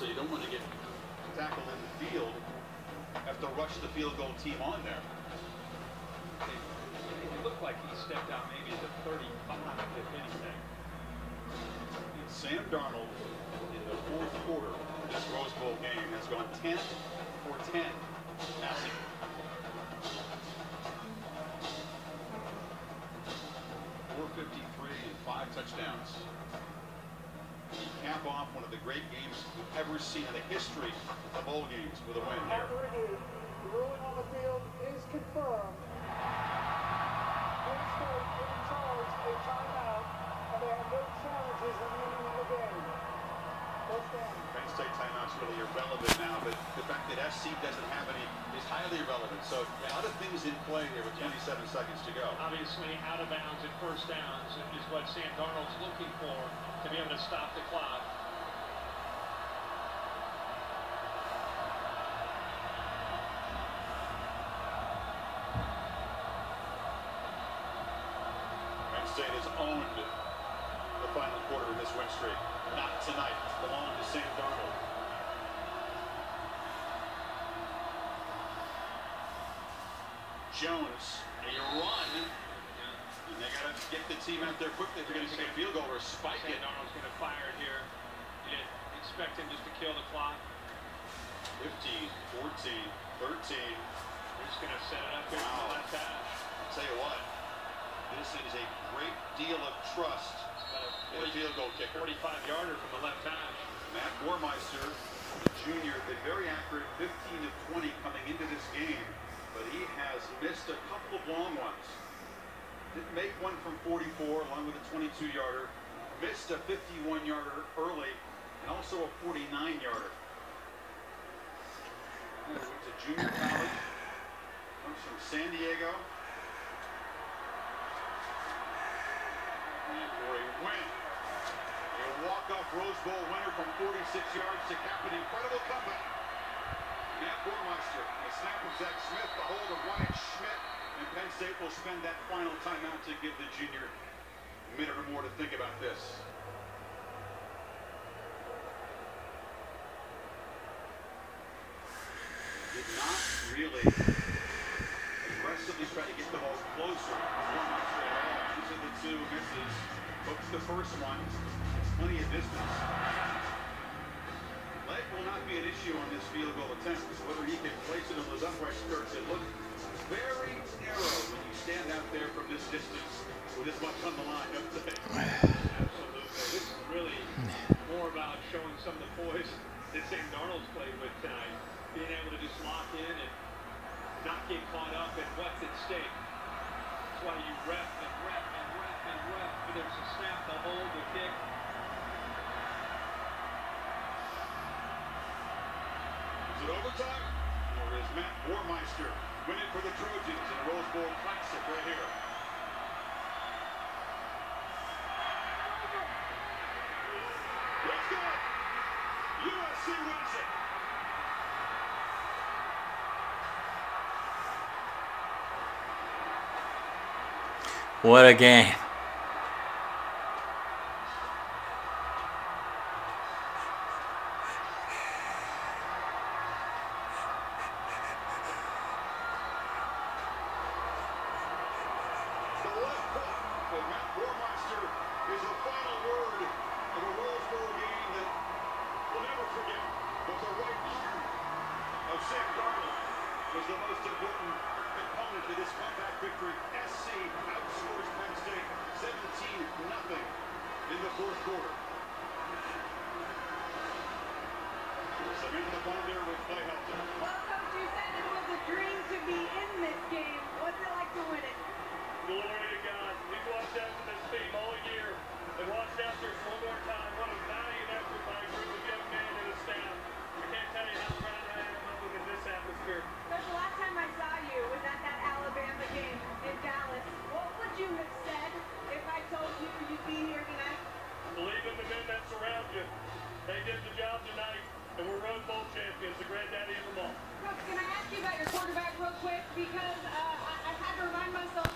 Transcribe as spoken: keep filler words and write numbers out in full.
so you don't want to get tackled in the field. Have to rush the field goal team on there. It looked like he stepped out maybe at the thirty-five, if anything. Sam Darnold in the fourth quarter of this Rose Bowl game has gone ten for ten passing. four fifty-three and five touchdowns. You cap off one of the great games we've ever seen in the history of bowl games with a win here. After review, the ruling on the field is confirmed. Penn State in charge a timeout, and they have no challenges remaining in the game. First down. Penn State timeout's really irrelevant now, but the fact that S C doesn't have any is highly irrelevant. So a lot of things in play here with twenty-seven seconds to go. Obviously, out of bounds and first downs is what Sam Darnold's looking for to be able to stop the clock. Penn State has owned the final quarter of this win streak. Not tonight. It's belonged to Sam Darnold. Jones, a run. And they got to get the team out there quickly if they're going to get a field goal or spike Sam it. Darnold's going to fire it here. You didn't expect him just to kill the clock. fifteen, fourteen, thirteen. They're just going to set it up here Wow. for the left hash. I'll tell you what, this is a great deal of trust in a field goal kicker. forty-five yarder from the left hash. Matt Warmeister, the junior, been very accurate, fifteen of twenty coming into this game, but he has missed a couple of long ones. Didn't make one from forty-four along with a twenty-two yarder. Missed a fifty-one yarder early and also a forty-nine yarder. He went to junior college. Comes from San Diego. And for a win. A walk-off Rose Bowl winner from forty-six yards to cap an incredible comeback. Matt Warmeister, the snap of Zach Smith, the hold of Wyatt Schmidt, and Penn State will spend that final timeout to give the junior a minute or more to think about this. Did not really aggressively try to get the ball closer. Warmeister at all. These are the two misses. Hooks the first one. It's plenty of distance. Leg will not be an issue on this field goal attempt. Whether he can place it on those upright skirts, it looks very narrow when you stand out there from this distance with this much on the line. Absolutely. This is really more about showing some of the poise that Sam Darnold's played with tonight. Being able to just lock in and not get caught up in what's at stake. That's why you rep and rep and rep and rep. Whether it's a snap, the hold, the kick. Is it overtime? Or is Matt Warmeister winning for the Trojans in a Rose Bowl Classic right here? Let's go! U S C wins it! What a game. Sam Darnold was the most important component to this comeback victory. S C outscores Penn State seventeen nothing in the fourth quarter. Some into the ball there with Clay Helton. Well, Coach, you said it was a dream to be in this game. What's it like to win it? Glory to God. We've watched out for this team all year.